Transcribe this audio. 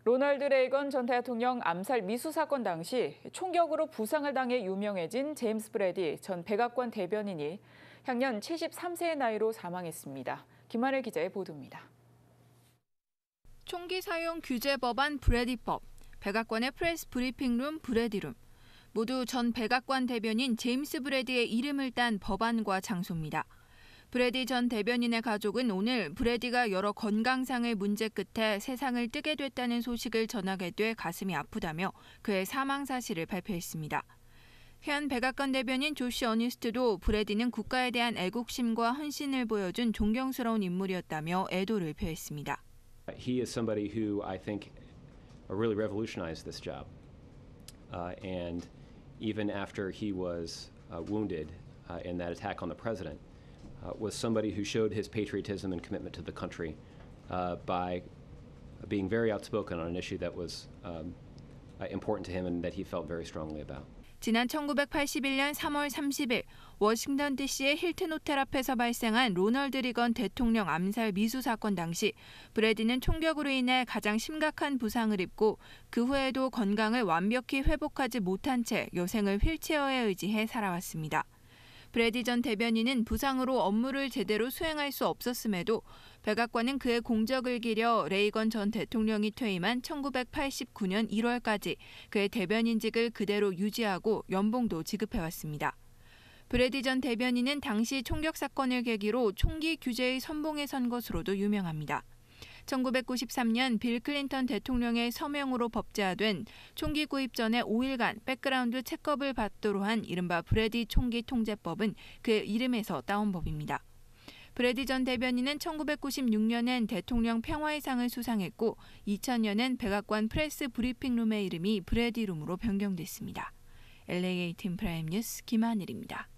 로널드 레이건 전 대통령 암살미수 사건 당시 총격으로 부상을 당해 유명해진 제임스 브래디 전 백악관 대변인이 향년 73세의 나이로 사망했습니다. 김하늘 기자의 보도입니다. 총기 사용 규제 법안 브래디법, 백악관의 프레스 브리핑룸 브래디룸, 모두 전 백악관 대변인 제임스 브래디의 이름을 딴 법안과 장소입니다. 브래디 전 대변인의 가족은 오늘 브래디가 여러 건강상의 문제 끝에 세상을 뜨게 됐다는 소식을 전하게 돼 가슴이 아프다며 그의 사망 사실을 발표했습니다. 현 백악관 대변인 조시 어니스트도 브래디는 국가에 대한 애국심과 헌신을 보여준 존경스러운 인물이었다며 애도를 표했습니다. He is somebody who I think really revolutionized this job. And even after he was wounded in that attack on the president, was somebody who showed his patriotism and commitment to the country by being very outspoken on an issue that was important to him and that he felt very strongly about. 지난 1981년 3월 30일 워싱턴 DC의 힐튼 호텔 앞에서 발생한 로널드 리건 대통령 암살 미수 사건 당시 브래디는 총격으로 인해 가장 심각한 부상을 입고 그 후에도 건강을 완벽히 회복하지 못한 채 여생을 휠체어에 의지해 살아왔습니다. 브래디 전 대변인은 부상으로 업무를 제대로 수행할 수 없었음에도 백악관은 그의 공적을 기려 레이건 전 대통령이 퇴임한 1989년 1월까지 그의 대변인직을 그대로 유지하고 연봉도 지급해왔습니다. 브래디 전 대변인은 당시 총격 사건을 계기로 총기 규제의 선봉에 선 것으로도 유명합니다. 1993년 빌 클린턴 대통령의 서명으로 법제화된 총기 구입 전에 5일간 백그라운드 체크업을 받도록 한 이른바 브래디 총기 통제법은 그의 이름에서 따온 법입니다. 브래디 전 대변인은 1996년엔 대통령 평화의 상을 수상했고 2000년엔 백악관 프레스 브리핑룸의 이름이 브래디룸으로 변경됐습니다. LA18 프라임 뉴스 김하늘입니다.